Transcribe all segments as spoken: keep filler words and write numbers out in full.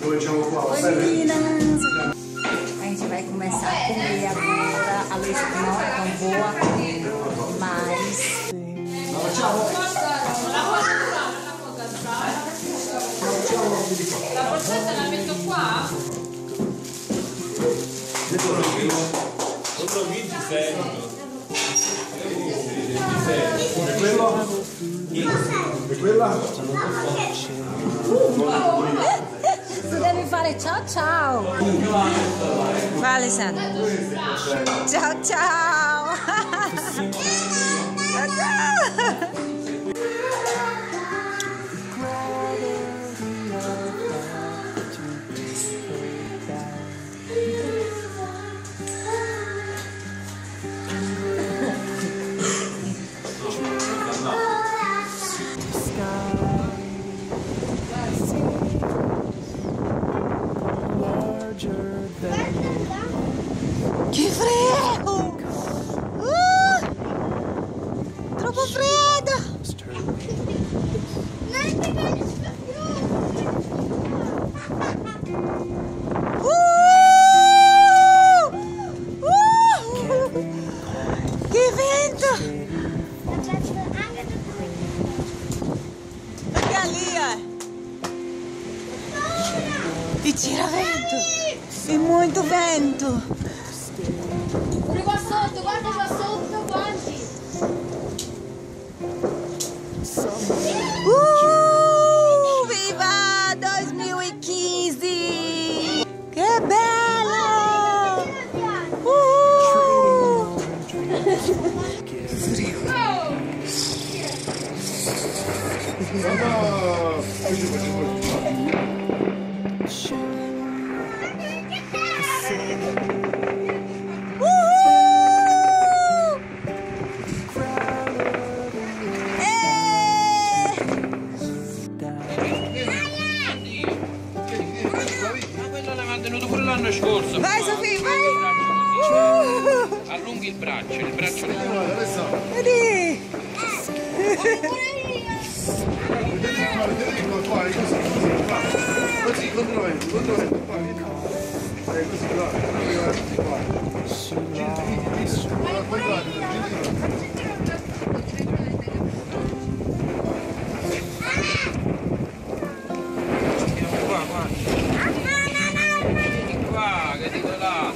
Oi, meninas! A gente vai começar a comer agora. A leite não é tão boa, mas... La borsetta la metto qua? Sono ventisei. E quello? E quella? Tu devi fare ciao ciao! Vai Alessandra! Ciao ciao! Ciao ciao! Que freddo! Uh! Troppo freddo! Uh! Uh! Que vento! Olha ali, ó! E tira vento! E muito vento! Qua sotto, guarda qua sotto, guardi! Uh! Viva dois mil e quinze! Que bello! Uh! L'anno scorso. Vai Sofì, vai! Uh! Allunghi il braccio, il braccio di Vedi! Così, controllo, controllo, qua, vieni qua. Eh, così, qua, così qua. qua, qua. Vieni qua, che dico là.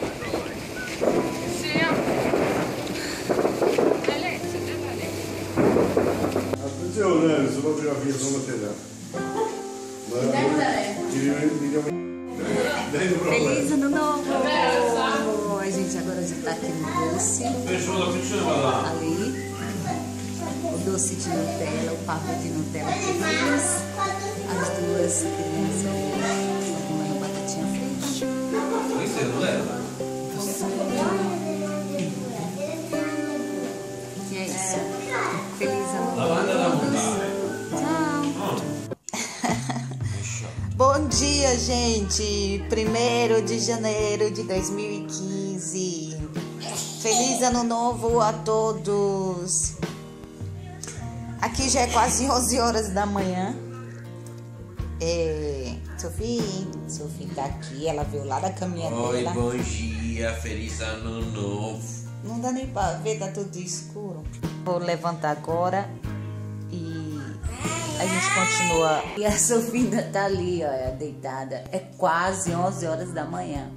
Attenzione, se non ce la fai sono te là. Feliz ano novo! A gente agora já tá aqui no doce. Ali. O doce de Nutella, o papo de Nutella que eu fiz. As duas crianças estão comendo batatinha frita. Questo è Nutella? E é isso. Feliz ano novo. Lavanda da montare. Tchau. Bom dia, gente! primeiro de janeiro de dois mil e quinze. Feliz ano novo a todos! Aqui já é quase onze horas da manhã. É... Sofia, Sofia tá aqui, ela veio lá da caminha Oi, dela. bom dia, feliz ano novo. Não dá nem pra ver, tá tudo escuro. Vou levantar agora e a gente continua. E a Sofia ainda tá ali, ó, deitada. É quase onze horas da manhã.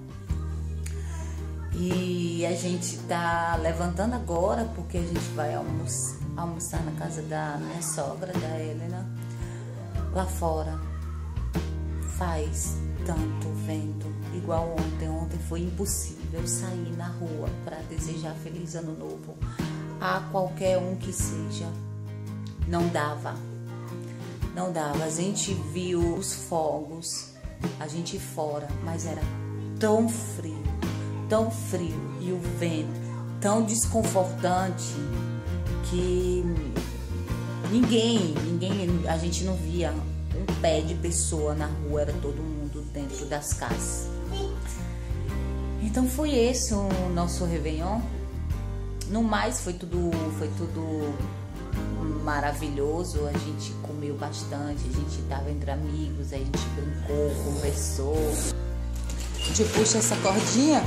E a gente tá levantando agora porque a gente vai almoçar, almoçar na casa da minha sogra, da Helena, lá fora. Faz tanto vento, igual ontem. Ontem foi impossível sair na rua para desejar feliz ano novo a qualquer um que seja. Não dava, não dava. A gente viu os fogos, a gente fora, mas era tão frio, tão frio e o vento tão desconfortante que ninguém, ninguém, a gente não via um pé de pessoa na rua, era todo mundo dentro das casas. Então foi esse o nosso Réveillon. No mais foi tudo, foi tudo maravilhoso, a gente comeu bastante, a gente tava entre amigos, a gente brincou, conversou. A gente puxa essa cordinha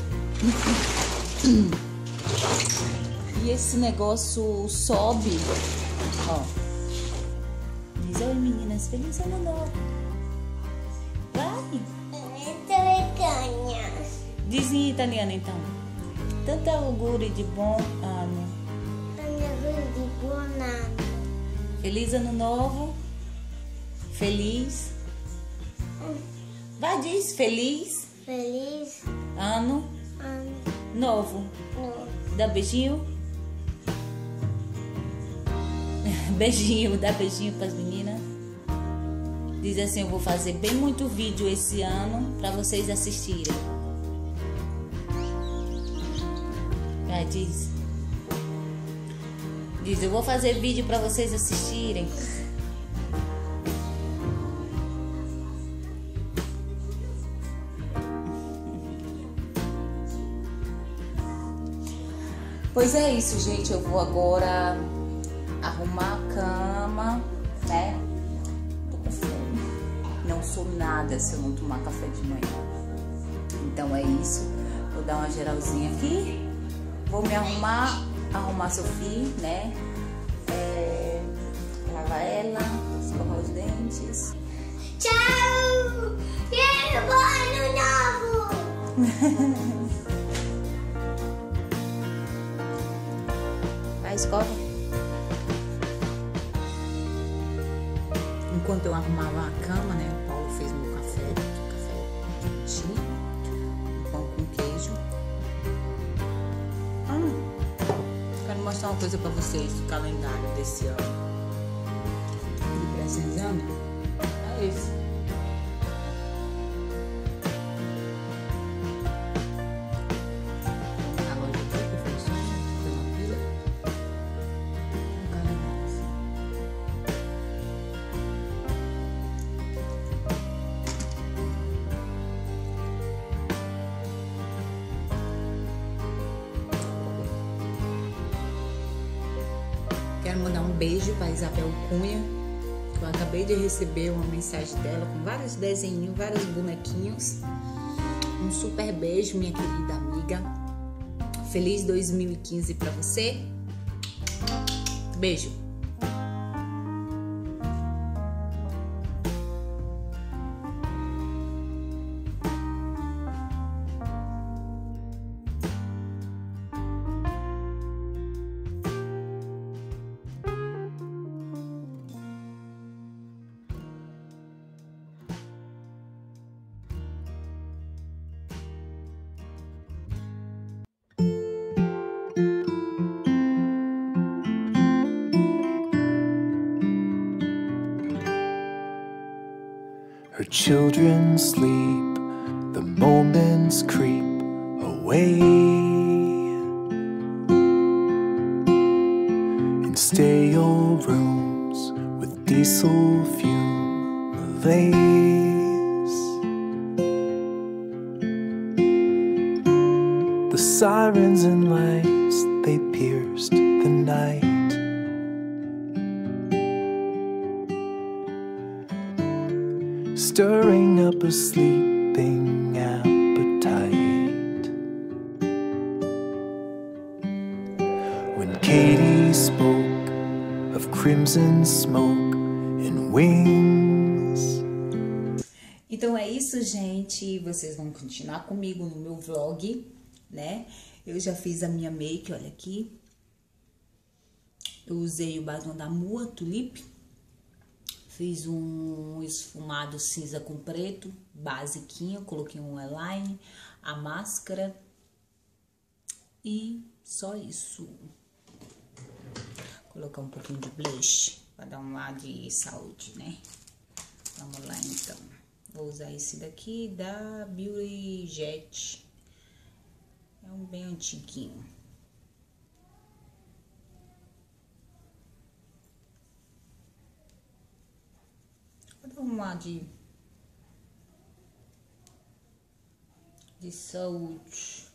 e esse negócio sobe, ó. Diz, oi meninas, feliz ano novo. Vai! Diz em italiano então. Tanto auguri de bom ano. Feliz ano novo. Feliz. Vai, diz feliz. Feliz Ano ano novo. novo. Dá beijinho. Beijinho, dá beijinho pras meninas. Diz assim, eu vou fazer bem muito vídeo esse ano pra vocês assistirem. Vai, diz. Diz, eu vou fazer vídeo pra vocês assistirem. Pois é isso, gente. Eu vou agora arrumar a cama, né? Tô com fome. Não sou nada se eu não tomar café de manhã. Então é isso. Vou dar uma geralzinha aqui. Vou me arrumar, arrumar a Sophie, né? É, lavar ela, escovar os dentes. Tchau! E ano novo! Vai, escova. Enquanto eu arrumava a cama, né? O Paulo fez meu café, café quentinho, um pão com queijo. Hum, quero mostrar uma coisa pra vocês do calendário desse ano. De presenzando. É esse. Quero mandar um beijo para Isabel Cunha. Eu acabei de receber uma mensagem dela com vários desenhinhos, vários bonequinhos. Um super beijo, minha querida amiga. Feliz dois mil e quinze para você. Beijo. Her children sleep, the moments creep away. In stale rooms with diesel fume malaise. The sirens and lights, they pierced the night. Stirring up a sleeping appetite. When Katie spoke of crimson smoke and wings. Então é isso, gente. Vocês vão continuar comigo no meu vlog, né? Eu já fiz a minha make, olha aqui. Eu usei o batom da Mua Tulip. Fiz um esfumado cinza com preto, basiquinho, coloquei um eyeliner, a máscara e só isso. Colocar um pouquinho de blush para dar um ar de saúde, né? Vamos lá então. Vou usar esse daqui da Beauty Jet. É um bem antiguinho. Um ar de, de saúde.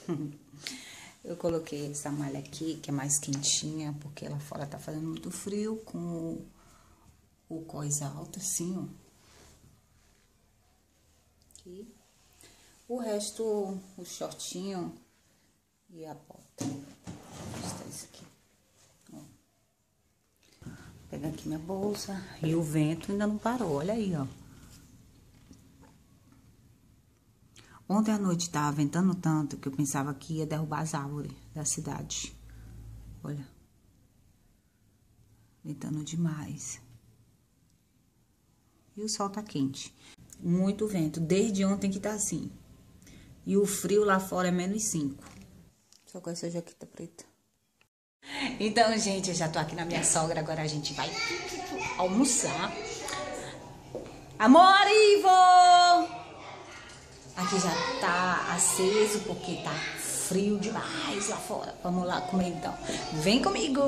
Eu coloquei essa malha aqui, que é mais quentinha, porque lá fora tá fazendo muito frio, com o, o cós alto, assim, ó. Aqui. O resto, o shortinho e a bota. Vou mostrar isso aqui. Ó. Vou pegar aqui minha bolsa. E o vento ainda não parou, olha aí, ó. Ontem à noite tava ventando tanto que eu pensava que ia derrubar as árvores da cidade. Olha. Ventando demais. E o sol tá quente. Muito vento. Desde ontem que tá assim. E o frio lá fora é menos cinco. Só com essa jaqueta preta. Então, gente, eu já tô aqui na minha sogra. Agora a gente vai almoçar. Amor, Ivo! Aqui já tá aceso porque tá frio demais lá fora. Vamos lá comer então. Vem comigo!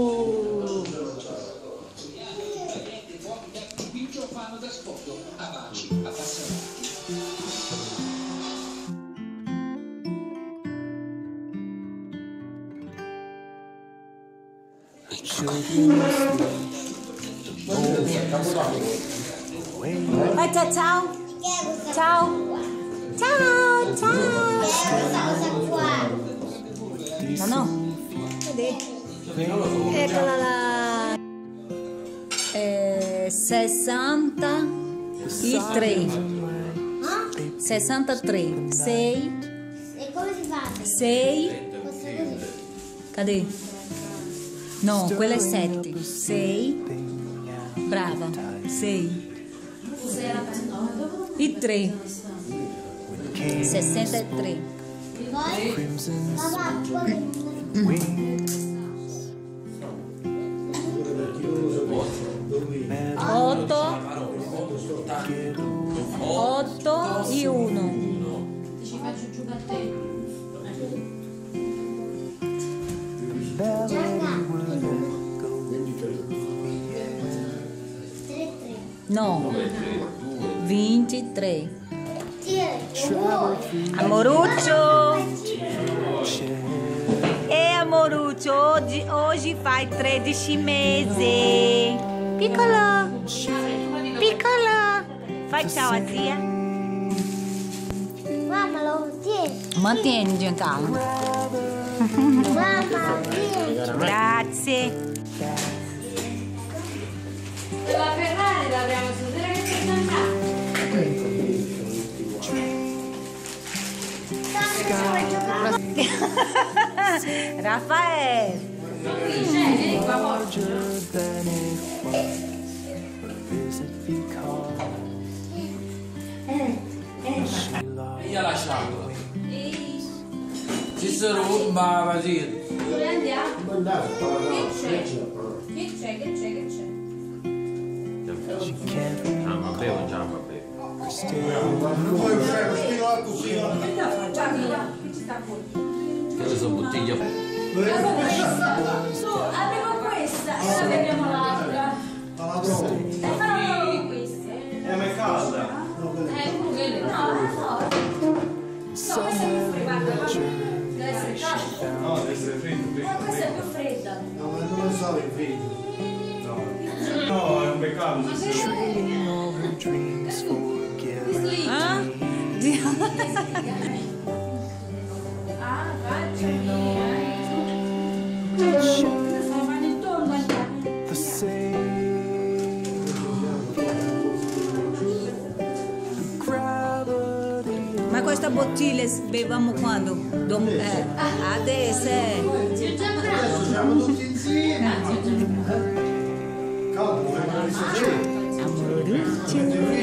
Vai, tchau, tchau. Tchau. Tchau, tchau. Não, não? Cadê? Eccola lá. É sessenta e três. sessenta e três. Sei. Sei. Cadê? Não, quella è sette. Sei. Brava. Sei. E três. sessenta e três. Otto. Otto e uno. Ci faccio giù da te. No. ventitré. Amoruccio! E Amoruccio, oggi, oggi fai tredici mesi. Piccolo! Piccolo! Fai ciao a zia. Mamma, lo tieni. Mantieni, Giancarlo. Mamma, tieni. Grazie. La Ferrari l'abbiamo sentire che c'è andata. Raffaele. Vieni qua, porta. Io lasciato. Ci sono ma Vasile. Dove andiamo? Che c'è? Che c'è? Che c'è? Che c'è? Ah, ma bevo già, ma bevo. Non puoi uscire lo spino a cucina. Che ci sta fuori? Quelle sono bottiglie. Abbiamo questa. Su, abbiamo questa. E ora abbiamo l'altra. Ma la trovo. E però abbiamo questa. Eh, ma è calda. Ecco, quelle. No, no, no. No, questa è più fredda. Guarda. Deve essere calda. No, deve essere freddo. Ma questa è più fredda. No, ma non lo so, è freddo. No, è un peccato. Ma se Trading all her dreams for guaranteed. Ah? Ah, facciami. Sto facendo il tonno. The same gravity. Ma questa bottiglia bevamo quando? Dom- eh, adesso eh. Siamo tutti insieme. Caldo, non si Amoruccio.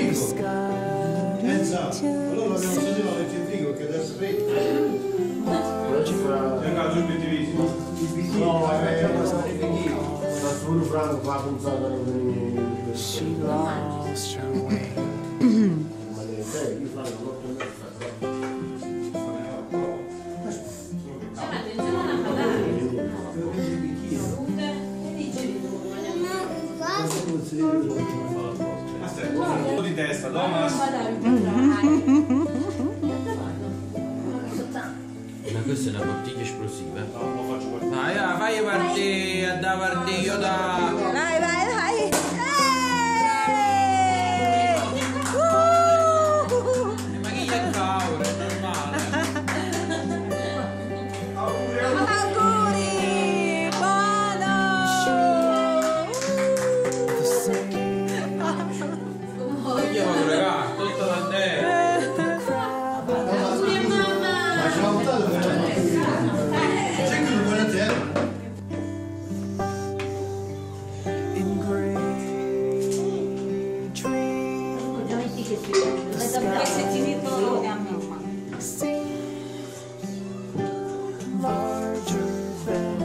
Pensa, allora abbiamo sentito la lettera in frigo perché adesso è freddo. C'è un calcio più diviso. No, è sta solo Franco fa pensare a She lost her way. un po' di testa, Thomas. Ma questa è una bottiglia esplosiva. No, non lo faccio guardare. Vai, vai, vai partire, da partire, io da... Vai, vai, vai. Ma chi gli ha paura, è normale. Auguri, buono. Io vado ragazzi, tutto da te. Auguri a mamma! Ma ce l'ho avuto per la c'è che non vuole te? in great dreams. Larger than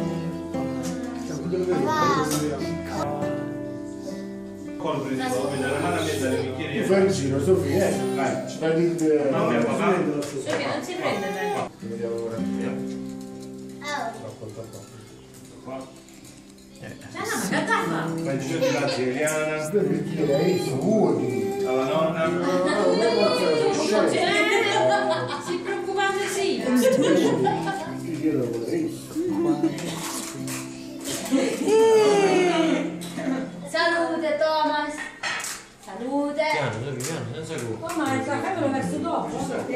Quello per il tuo, quindi la mano a mezza nei bicchieri. Tu fai il giro, Sofia, eh? Vai, ci fai il... No, mio papà. Sofia, non si prende bene. Vediamo ora. C'è una magataffa! Fai il giro di latte Eliana, Questo bicchiere è suo, di... alla nonna. Si preoccupate sì! Il bicchiere lo vorrei. Salute Thomas! Salute! Piano, piano, piano, senza colpa. Oh, ma il caffè me lo verso dopo?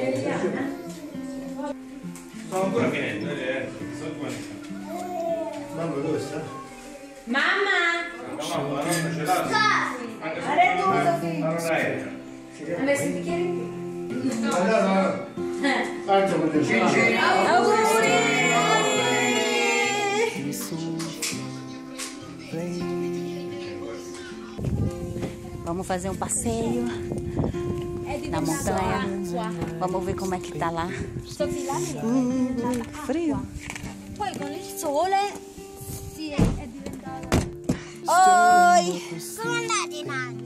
Sto ancora finendo, eh. Sono qua. Mamma, dove sta? Mamma! La mamma, la nonna ce l'ha. Anche se ma non hai. Ha messo il bicchiere in più? No, no, no. Altro per il giro. Auguri. Vamos fazer um passeio na montanha. Vamos ver como é que tá lá. Hum, frio. Poi con il sole si è, è diventata... Oi! Come andate in anno?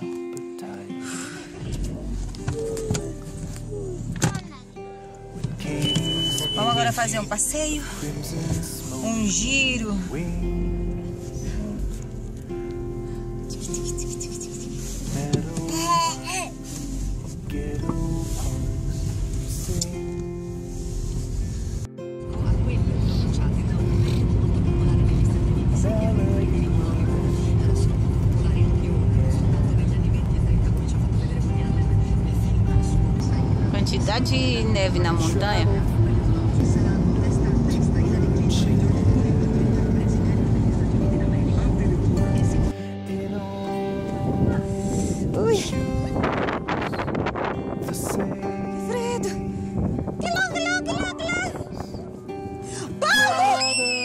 Vamos agora fazer um passeio, um giro. Quantidade de neve na montanha. Ui! Fredo! Que lá, que lá, que lá, que lá! Paulo!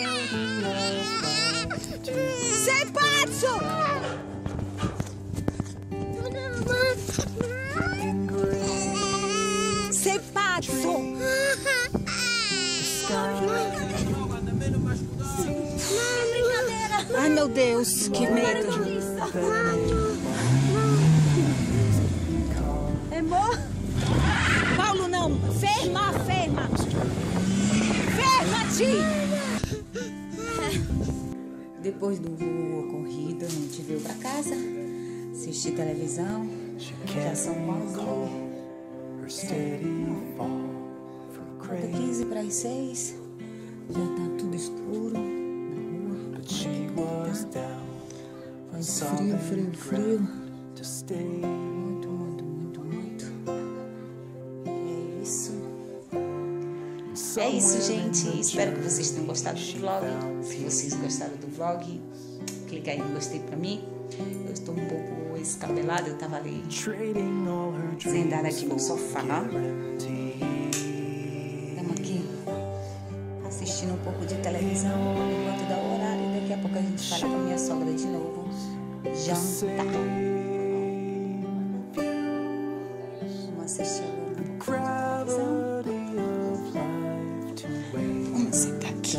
Sei pazzo! Sei pazzo! Ai meu Deus, que medo! É bom? Paulo não! Ferma, ferma! Ferma-te! Depois do voo ocorrido, a gente veio pra casa, assistir televisão, já são quase Falta quinze para as seis, já tá tudo escuro na rua. Faz frio, frio, frio. Muito, muito, muito, muito. É isso. É isso, gente. Espero que vocês tenham gostado do vlog. Se vocês gostaram do vlog, clica aí no gostei pra mim. Eu estou um pouco escabelada, eu tava ali zendada aqui no sofá. Estamos aqui assistindo um pouco de televisão enquanto dá o horário. Daqui a pouco a gente vai com a minha sogra de novo jantar. Vamos assistir agora um pouco de televisão. Vamos sentar aqui.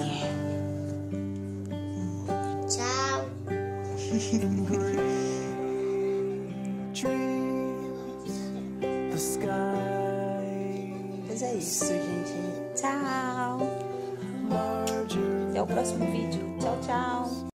Ciao! Pois é isso, gente. Tchau. Até o próximo vídeo. Tchau, tchau.